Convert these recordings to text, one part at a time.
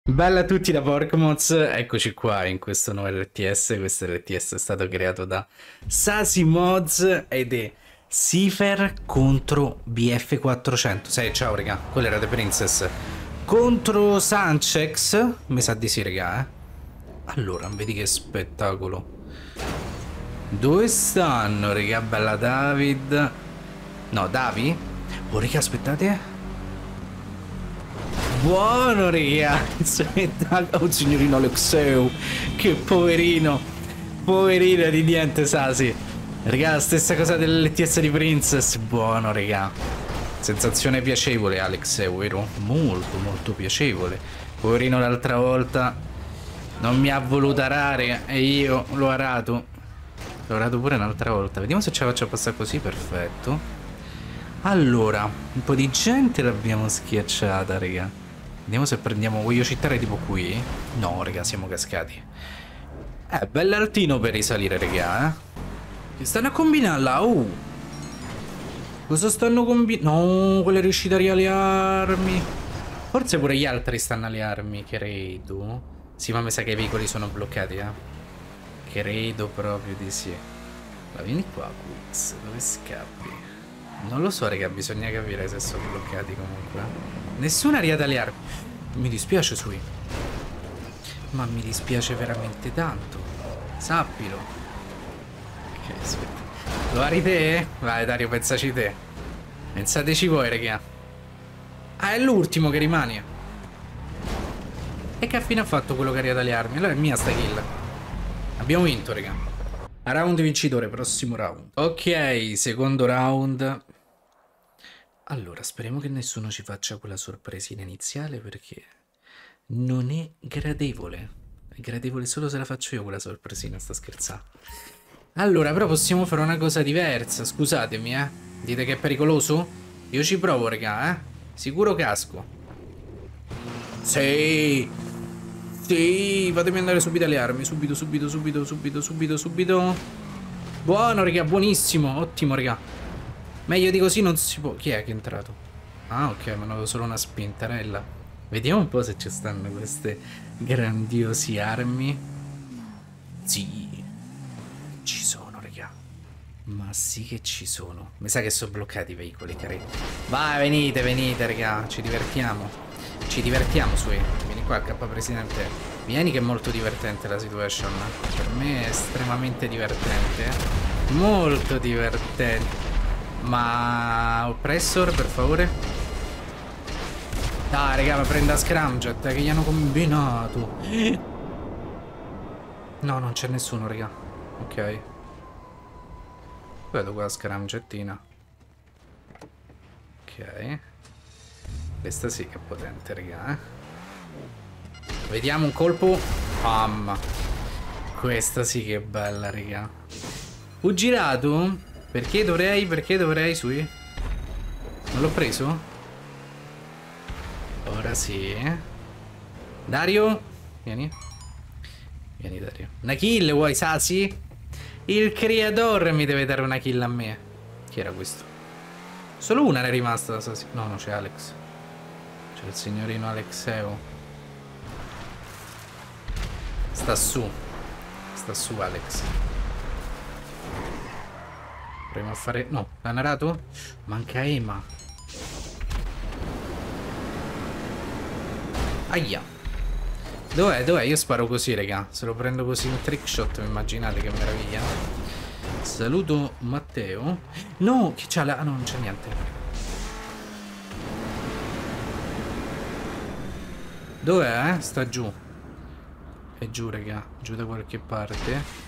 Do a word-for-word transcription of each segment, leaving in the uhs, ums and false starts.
Bella a tutti da Porkmoz, eccoci qua in questo nuovo R T S. Questo R T S è stato creato da Sasi Mods ed è Seifer contro B F quattrocento. Sì, ciao raga, quella era The Princess contro Sanchex, mi sa di sì raga, eh. Allora, vedi che spettacolo. Dove stanno raga? Bella David. No, Davi? Oh raga, aspettate. Buono, raga! Spettacolo. Oh, signorino Alexeu, che poverino, poverino di niente, Sasi. Raga, la stessa cosa dell'L T S di Princess. Buono, raga. Sensazione piacevole, Alexeu, vero? Molto, molto piacevole. Poverino, l'altra volta non mi ha voluto arare e io l'ho arato. L'ho arato pure un'altra volta. Vediamo se ce la faccio passare così, perfetto. Allora, un po' di gente l'abbiamo schiacciata, raga. Vediamo se prendiamo... Voglio citare tipo qui? No, raga, siamo cascati. Eh, bell'altino per risalire, raga, eh. Che stanno a combinare là? Oh. Cosa stanno combinando? No, quello è riuscito a rialiarmi. Forse pure gli altri stanno alle armi, credo. Sì, ma mi sa che i veicoli sono bloccati, eh. Credo proprio di sì. Ma vieni qua, Quix, dove scappi? Non lo so, raga, bisogna capire se sono bloccati comunque. Nessuna riataliare. Mi dispiace, Sui. Ma mi dispiace veramente tanto. Sappilo. Ok, aspetta. Lo ari te? Vai, Dario, pensaci te. Pensateci voi, raga. Ah, è l'ultimo che rimane. E che fine ha fatto quello che ha riataliarmi? Allora è mia sta kill. Abbiamo vinto, raga. Round vincitore, prossimo round. Ok, secondo round. Allora, speriamo che nessuno ci faccia quella sorpresina iniziale perché non è gradevole. È gradevole solo se la faccio io quella sorpresina, sta scherzando. Allora, però possiamo fare una cosa diversa, scusatemi, eh. Dite che è pericoloso? Io ci provo, raga, eh. Sicuro casco. Sì! Sì! Fatemi andare subito alle armi, subito, subito, subito, subito, subito, subito. Buono, raga, buonissimo, ottimo, raga. Meglio di così non si può. Chi è che è entrato? Ah, ok, mi hanno dato solo una spintarella. Vediamo un po' se ci stanno queste grandiosi armi. Sì, ci sono, raga. Ma sì che ci sono. Mi sa che sono bloccati i veicoli, cari. Vai, venite, venite, raga. Ci divertiamo. Ci divertiamo, su. Vieni qua, K presidente. Vieni che è molto divertente la situation. Per me è estremamente divertente. Molto divertente. Ma... Oppressor, per favore. Dai, raga, ma prenda Scramjet, che gli hanno combinato. No, non c'è nessuno, raga. Ok. Vedo qua la Scramjettina. Ok. Questa sì che è potente, raga, eh. Vediamo un colpo. Pam. Questa sì che è bella, raga. Ho girato? Perché dovrei, perché dovrei, sui? Non l'ho preso? Ora sì. Dario? Vieni. Vieni, Dario. Una kill, vuoi, Sasi? Il creatore mi deve dare una kill a me. Chi era questo? Solo una ne è rimasta da Sasi. No, no, c'è Alex. C'è il signorino Alexeu. Sta su. Sta su, Alex. Proviamo a fare... No, l'ha narato? Manca Ema. Aia. Dov'è? Dov'è? Io sparo così, raga. Se lo prendo così un trick shot, immaginate che meraviglia. Saluto Matteo. No, chi c'ha la... Ah, no, non c'è niente. Dov'è? Eh? Sta giù. È giù, raga. Giù da qualche parte.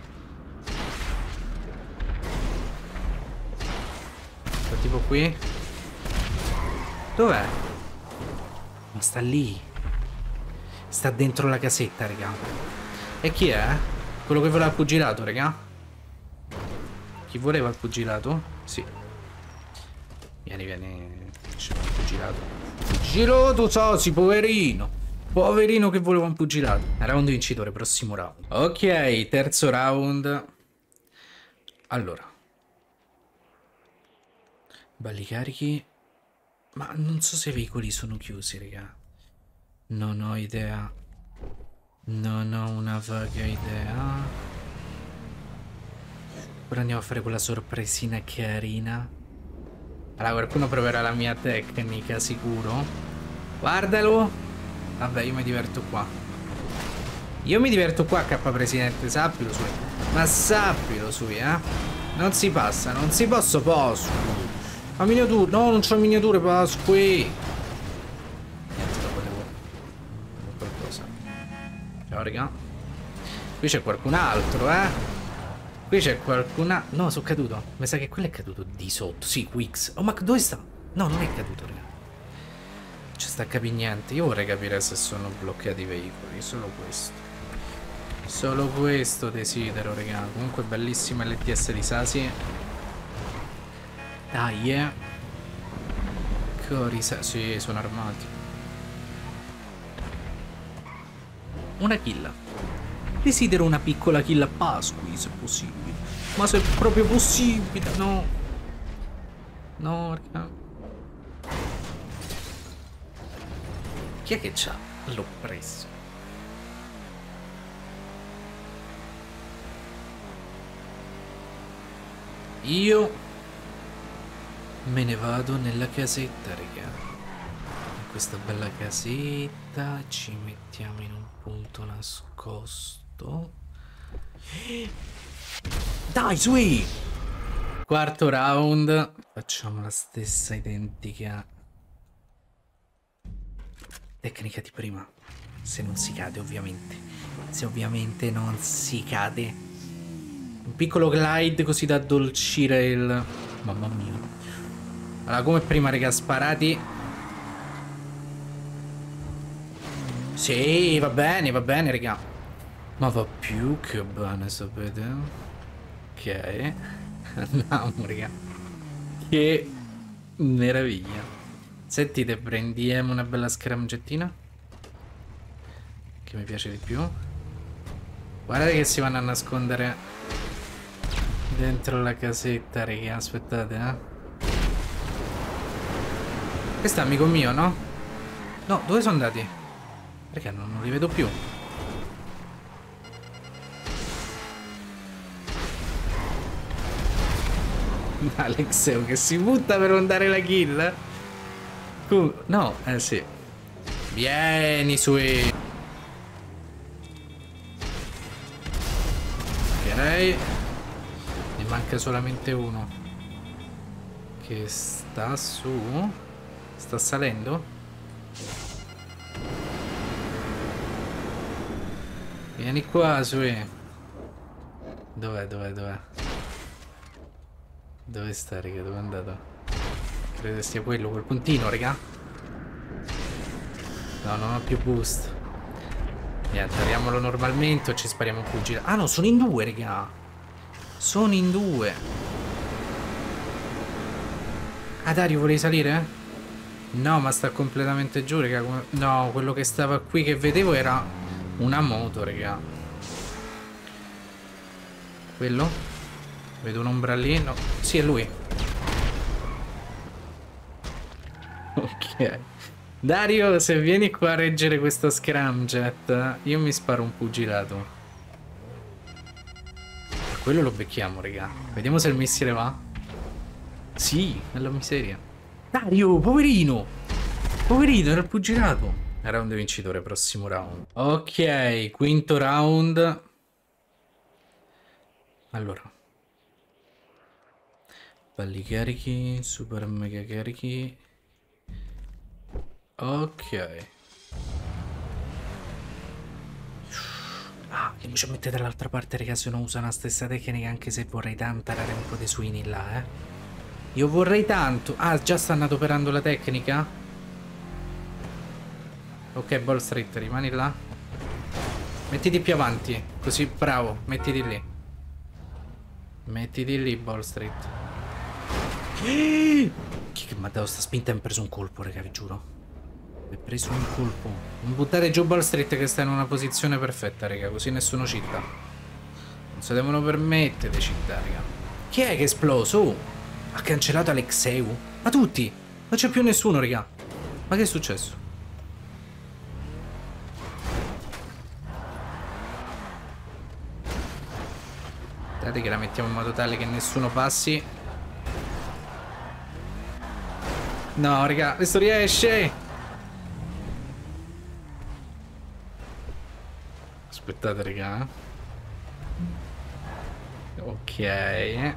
Tipo qui. Dov'è? Ma sta lì. Sta dentro la casetta, raga. E chi è? Quello che voleva il pugilato, raga? Chi voleva il pugilato? Sì. Vieni, vieni. C'è un pugilato. Pugilato, Sasi, poverino. Poverino che voleva un pugilato. Round vincitore, prossimo round. Ok, terzo round. Allora. Balli carichi. Ma non so se i veicoli sono chiusi, raga. Non ho idea. Non ho una vaga idea. Ora andiamo a fare quella sorpresina carina. Allora, qualcuno proverà la mia tecnica, sicuro. Guardalo. Vabbè, io mi diverto qua. Io mi diverto qua, K Presidente, sappilo su. Ma sappilo su, eh. Non si passa, non si posso posso. Ma miniature, no, non c'ho miniature, Pasqui. Niente, lo volevo. Qualcosa. Ciao, raga. Qui c'è qualcun altro, eh. Qui c'è qualcun altro. No, sono caduto. Mi sa che quello è caduto di sotto. Sì, Quix. Oh, ma dove sta? No, non è caduto, raga. Non ci sta a capire niente. Io vorrei capire se sono bloccati i veicoli. Solo questo. Solo questo desidero, raga. Comunque bellissima L T S di Sasi. Dai, eh. Corisa. Sì, sono armati. Una kill. Desidero una piccola kill a Pasqui, se possibile. Ma se è proprio possibile, no. No, raga. Chi è che c'ha l'oppresso? Io me ne vado nella casetta, raga. In questa bella casetta ci mettiamo in un punto nascosto. Dai, sui! Quarto round. Facciamo la stessa identica tecnica di prima. Se non si cade, ovviamente. Se ovviamente non si cade. Un piccolo glide così da addolcire il... Mamma mia. Allora, come prima, raga, sparati. Sì, va bene, va bene, raga. Ma va più che bene, sapete? Ok. Andiamo, raga. Che meraviglia. Sentite, prendiamo una bella scramgettina. Che mi piace di più. Guardate che si vanno a nascondere dentro la casetta, raga. Aspettate, eh. Questo è amico mio, no? No, dove sono andati? Perché non, non li vedo più. Alexeo che si butta per non dare la kill. Uh, no, eh sì. Vieni sui. Ok. Ne manca solamente uno. Che sta su. Sta salendo. Vieni qua, sui. Dov'è, dov'è, dov'è? Dove sta, raga? Dove è andato? Credo sia quello, quel puntino, raga. No, non ho più boost. Niente, arriviamolo normalmente o ci spariamo un fuggire. Ah no, sono in due, raga. Sono in due. Ah, Dario, volevi salire? No, ma sta completamente giù, raga. No, quello che stava qui che vedevo era una moto, raga. Quello? Vedo un'ombra lì. No. Sì, è lui. Ok. Dario, se vieni qua a reggere questo scramjet, io mi sparo un pugilato. Quello lo becchiamo, raga. Vediamo se il missile va. Sì, nella miseria. Dario, poverino. Poverino, era il pugilato. Round vincitore, prossimo round. Ok, quinto round. Allora. Balli carichi, super mega carichi. Ok. Ah, che mi ci mettete dall'altra parte, raga, se non uso la stessa tecnica, anche se vorrei tanto dare un po' di swing là, eh. Io vorrei tanto. Ah, già stanno adoperando la tecnica? Ok, Ball Street, rimani là. Mettiti più avanti, così, bravo, mettiti lì. Mettiti lì, Ball Street. Chi che mi ha dato sta spinta e mi ha preso un colpo, raga, vi giuro. Mi ha preso un colpo. Non buttate giù Ball Street che sta in una posizione perfetta, raga, così nessuno citta. Non si devono permettere di cittare, raga. Chi è che è esploso? Oh, ha cancellato Alexeu. Ma tutti? Non c'è più nessuno, raga. Ma che è successo? Aspettate che la mettiamo in modo tale che nessuno passi. No, raga, questo riesce. Aspettate, raga. Ok.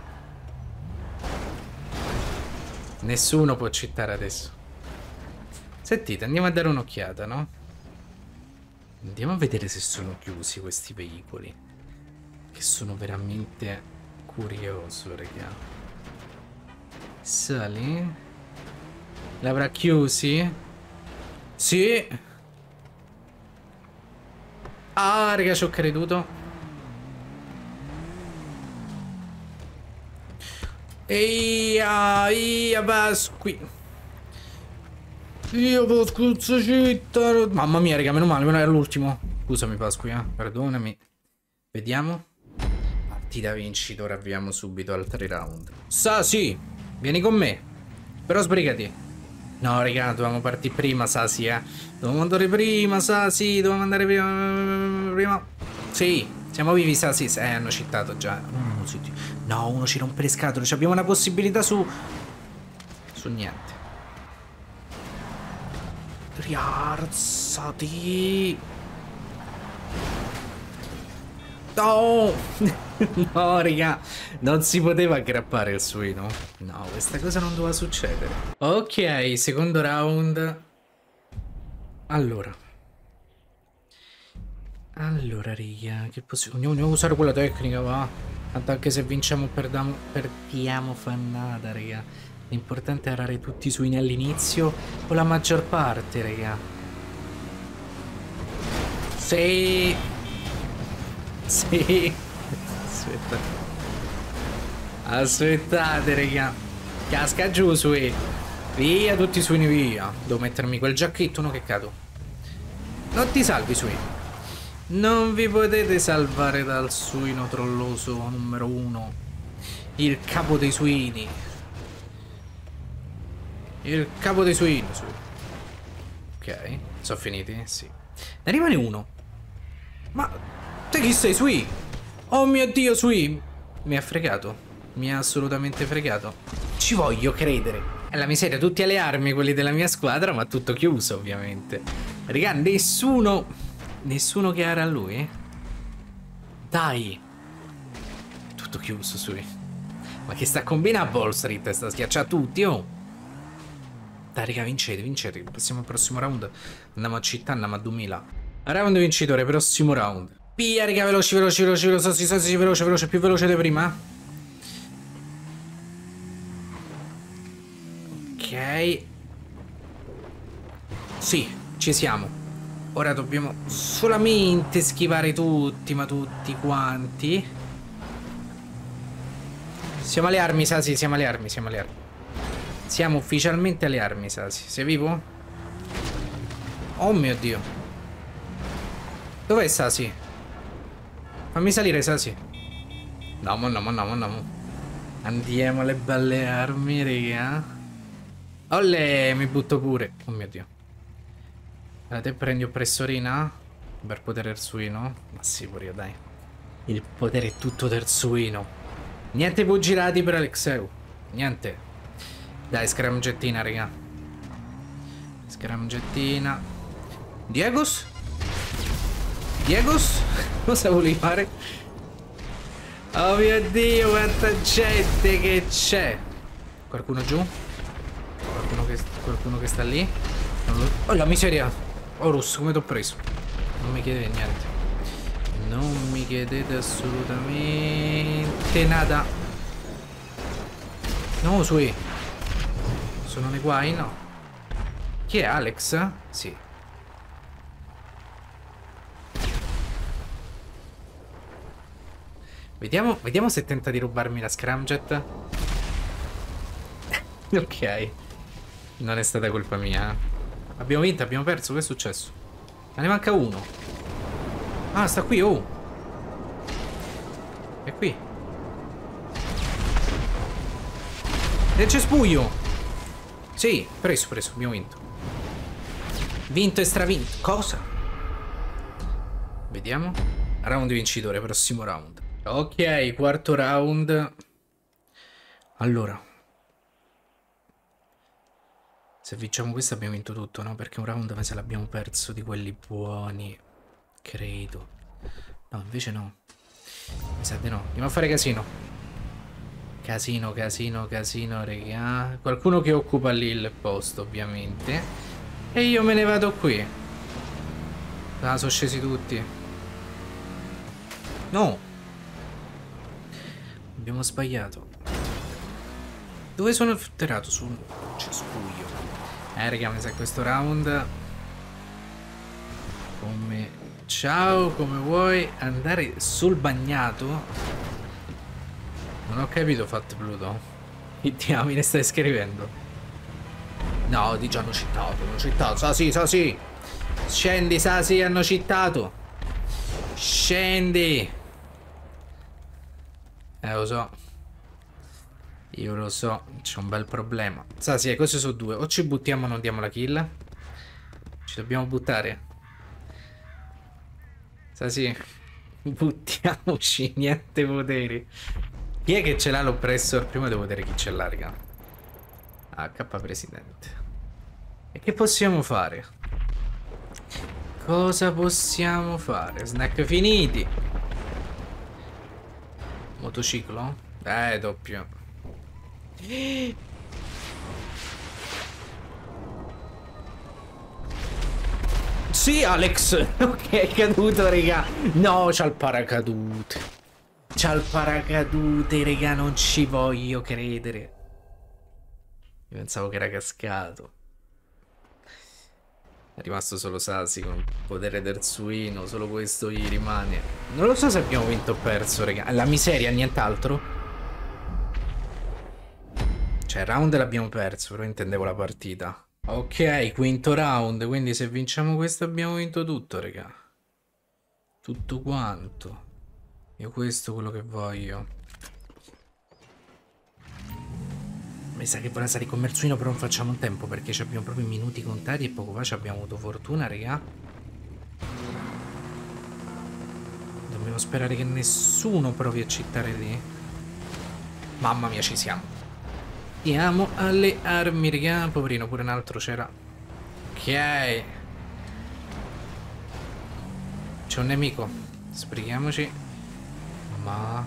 Nessuno può cheatare adesso. Sentite, andiamo a dare un'occhiata, no? Andiamo a vedere se sono chiusi questi veicoli. Che sono veramente curioso, raga. Sali? L'avrà chiusi? Sì. Ah, raga, ci ho creduto. Eia, eia, Pasqui. Io Pasquzza città. Mamma mia, raga, meno male, meno era l'ultimo. Scusami, Pasqui, eh. Perdonami. Vediamo. Partita vincitore, avviamo subito altri round. Sasi, vieni con me. Però sbrigati. No, raga, dovevamo partire prima, Sasi, eh. Dovevamo andare prima, Sasi. Dovevamo andare prima. Prima. Sì, siamo vivi, Sasi. Eh, hanno cheatato già. Mm, sì. No, uno ci rompe le scatole. Abbiamo una possibilità su... Su niente. Rialzati. No. No, raga. Non si poteva aggrappare il suino. No, questa cosa non doveva succedere. Ok, secondo round. Allora. Allora, raga, che possiamo... Andiamo a usare quella tecnica, va. Tanto anche se vinciamo perdiamo, perdiamo fannata, raga. L'importante è arare tutti i suini all'inizio o la maggior parte, raga. Sì. Sì. Aspetta. Aspettate, raga. Casca giù, sui. Via tutti i suini, via. Devo mettermi quel giacchetto, no che cado. Non ti salvi, sui. Non vi potete salvare dal suino trolloso numero uno. Il capo dei suini. Il capo dei suini. Ok, sono finiti? Sì. Ne rimane uno. Ma te chi sei, Sui? Oh mio Dio, Sui. Mi ha fregato. Mi ha assolutamente fregato. Ci voglio credere. È la miseria, tutti alle armi quelli della mia squadra, ma tutto chiuso ovviamente. Raga, nessuno... Nessuno che era a lui? Dai. Tutto chiuso, Sui. Ma che sta combinando a Wall Street? Sta schiacciando tutti, oh. Dai, raga, vincete, vincete. Passiamo al prossimo round. Andiamo a città, andiamo a duemila. Round vincitore, prossimo round. Via, raga, veloci, veloci, veloci, veloci, veloci, veloce, veloce, più veloce di prima. Ok. Sì, ci siamo. Ora dobbiamo solamente schivare tutti, ma tutti quanti. Siamo alle armi, Sasi, siamo alle armi, siamo alle armi. Siamo ufficialmente alle armi, Sasi. Sei vivo? Oh mio Dio. Dov'è Sasi? Fammi salire, Sasi. No, mo no, mo no, mo no. Andiamo alle belle armi, raga. Olle, mi butto pure. Oh mio Dio. Allora, te prendi oppressorina? Per potere del suino? Ma sì, pure io, dai. Il potere è tutto del suino. Niente buggirati per Alexeu. Niente. Dai, scramgettina, raga. Scramgettina. Diegos? Diegos? Cosa volevi fare? Oh mio Dio, quanta gente che c'è. Qualcuno giù? Qualcuno che, qualcuno che sta lì? Non lo... Oh, la miseria. Horus, come t'ho preso? Non mi chiedete niente. Non mi chiedete assolutamente nada. No, Sui. Sono nei guai? No. Chi è, Alex? Sì. Vediamo, vediamo se tenta di rubarmi la scramjet. Ok. Non è stata colpa mia, eh. Abbiamo vinto, abbiamo perso, che è successo? Ma ne manca uno. Ah, sta qui, oh. È qui. Nel cespuglio. Sì, preso, preso, abbiamo vinto. Vinto e stravinto. Cosa? Vediamo. Round vincitore, prossimo round. Ok, quarto round. Allora, se vinciamo questo abbiamo vinto tutto, no? Perché un round se l'abbiamo perso di quelli buoni. Credo. No, invece no. Mi sa di no. Andiamo a fare casino. Casino, casino, casino, regà. Qualcuno che occupa lì il posto, ovviamente. E io me ne vado qui. Ah, sono scesi tutti. No. Abbiamo sbagliato. Dove sono atterrato? Su un cespuglio. Eh, raga, mi sa questo round. Come... Ciao, come vuoi andare sul bagnato? Non ho capito, Fat Pluto. Che diamine stai scrivendo? No, di già hanno citato, hanno citato. Sa sì, sa sì. Scendi, sa sì, hanno citato. Scendi. Eh, lo so. Io lo so, c'è un bel problema. Sa sì, queste sono due. O ci buttiamo o non diamo la kill. Ci dobbiamo buttare. Sa sì. Buttiamoci, niente poteri. Chi è che ce l'ha l'oppressor? Prima devo vedere chi ce l'ha, raga. Ah, K presidente. E che possiamo fare? Cosa possiamo fare? Snack finiti. Motociclo? Eh, doppio. Sì, Alex. Ok, è caduto, raga. No, c'ha il paracadute. C'ha il paracadute, raga. Non ci voglio credere. Io pensavo che era cascato. È rimasto solo Sasi con il potere del suino. Solo questo gli rimane. Non lo so se abbiamo vinto o perso, raga. La miseria, nient'altro. Cioè, il round l'abbiamo perso, però intendevo la partita. Ok, quinto round, quindi se vinciamo questo abbiamo vinto tutto, raga. Tutto quanto. Io questo è quello che voglio. Mi sa che vorrà salire con Mersuino, però non facciamo in tempo, perché abbiamo proprio i minuti contati e poco fa abbiamo avuto fortuna, raga. Dobbiamo sperare che nessuno provi a cittare lì. Mamma mia, ci siamo. Andiamo alle armi, raga. Poverino, pure un altro c'era. Ok. C'è un nemico. Sbrighiamoci. Ma...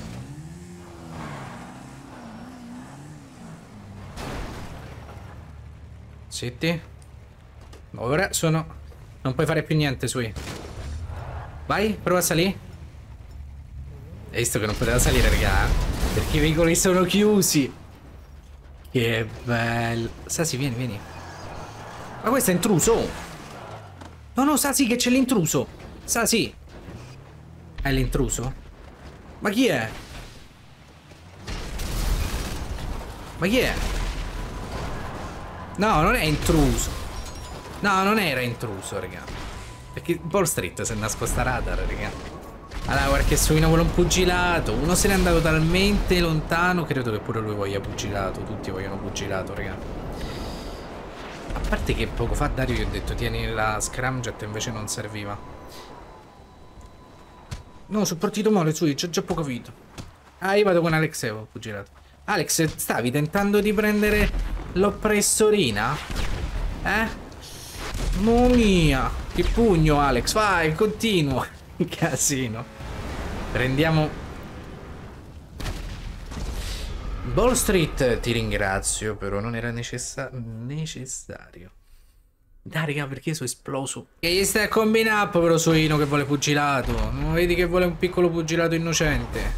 Zitti. Ora sono... Non puoi fare più niente, Sui. Vai, prova a salire. Hai visto che non poteva salire, raga? Perché i veicoli sono chiusi. Che bello. Sasi, vieni, vieni. Ma questo è intruso. No, no, Sasi, che c'è l'intruso. Sasi. È l'intruso? Ma chi è? Ma chi è? No, non è intruso. No, non era intruso, raga. Perché Wall Street si è nascosta radar, raga. Allora, guarda che Suino vuole un pugilato. Uno se n'è andato talmente lontano. Credo che pure lui voglia pugilato. Tutti vogliono pugilato, raga. A parte che poco fa Dario gli ho detto tieni la scramjet, invece non serviva. No, sono partito male, su, c'ho già poco capito. Ah, io vado con Alexeo, pugilato. Alex, stavi tentando di prendere l'oppressorina? Eh? Mamma mia. Che pugno, Alex. Vai, continua. Casino. Prendiamo Wall Street, ti ringrazio, però non era necessa necessario. Dai, raga, perché sono esploso? Che gli stai a combinare, povero suino che vuole pugilato? Non vedi che vuole un piccolo pugilato innocente?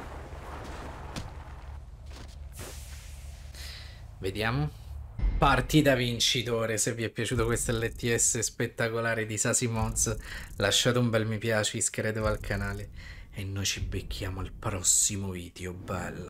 Vediamo. Partita vincitore. Se vi è piaciuto questo L T S spettacolare di Sasi Mods, lasciate un bel mi piace, iscrivetevi al canale e noi ci becchiamo al prossimo video. Bello.